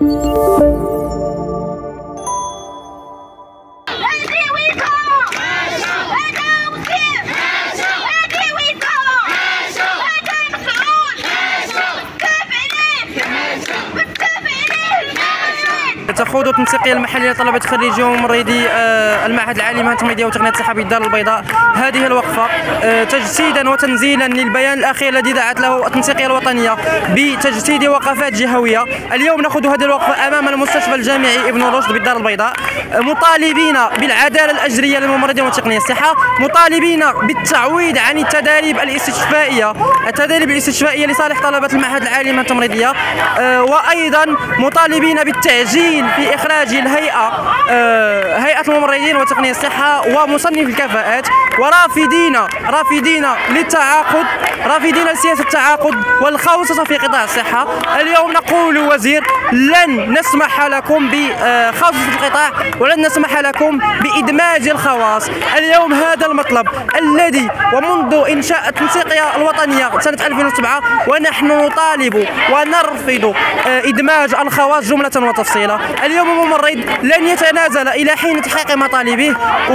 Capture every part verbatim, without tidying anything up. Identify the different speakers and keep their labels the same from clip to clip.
Speaker 1: تخوض التنسيقيه المحليه لطلبه خريجي وممرضي المعهد العالي لمهن التمريضيه وتقنيه الصحه بالدار البيضاء هذه الوقفه تجسيدا وتنزيلا للبيان الاخير الذي دعت له التنسيقيه الوطنيه بتجسيد وقفات جهويه. اليوم ناخذ هذه الوقفه امام المستشفى الجامعي ابن رشد بالدار البيضاء، مطالبين بالعداله الاجريه للممرضين وتقنيه الصحه، مطالبين بالتعويض عن التدريب الاستشفائيه التدريب الاستشفائيه لصالح طلبه المعهد العالي للمهن التمريضيه، وايضا مطالبين بالتعجيل في إخراج الهيئة آه هيئة الممرضين وتقنية الصحة ومصنف الكفاءات، ورافدين رافدين للتعاقد رافدين لسياسة التعاقد والخوصة في قطاع الصحة. اليوم نقول للوزير لن نسمح لكم بخوصة القطاع ولن نسمح لكم بإدماج الخواص. اليوم هذا المطلب الذي ومنذ إنشاء التنسيقية الوطنية سنة ألفين وسبعة ونحن نطالب ونرفض آه إدماج الخواص جملة وتفصيلا. اليوم الممرض لن يتنازل إلى حين تحقيق مطالبه،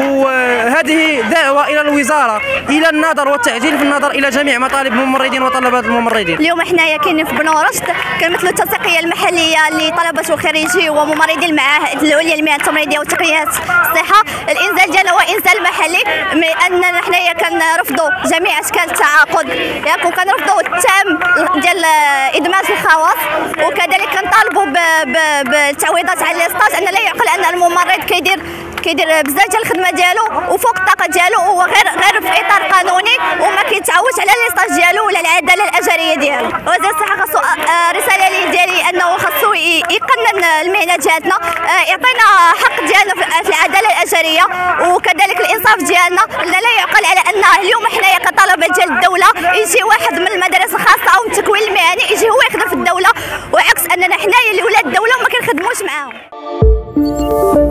Speaker 1: وهذه دعوة إلى الوزارة إلى النظر والتعجيل في النظر إلى جميع مطالب الممرضين وطلبات الممرضين.
Speaker 2: اليوم حنايا كاينين في بن رشد كنمثلوا التنسيقية المحلية لطلبة وخريجي وممرضي المعاهد العليا للمهن التمريضية وتقنية الصحة. الإنزال ديالنا هو إنزال محلي، أننا حنايا كنرفضوا جميع أشكال التعاقد، ياك وكنرفضوا التام ديال إدماج الخواص، وكذلك كنطالبوا بالتعويضات على ليستاج، ان لا يعقل ان الممرض كيدير كيدير بزاف ديال الخدمه ديالو وفوق الطاقه ديالو وهو غير غير في اطار قانوني وما كيتعاونش على ليستاج ديالو ولا العداله الاجريه ديالو. وزير الصحه خاصو رساله لي ديالي انه خاصو يقنن المهنه ديالنا، يعطينا حق ديالنا في العداله الاجريه وكذلك الانصاف ديالنا. لا يعقل على ان اليوم حنايا كطلبه ديال الدوله يجي واحد من المدارس الخاصه او من التكوين المهني يجي هو يخدم في الدوله، وعكس اننا حنايا اللي ولاد الدوله وما كنخدموش معاهم.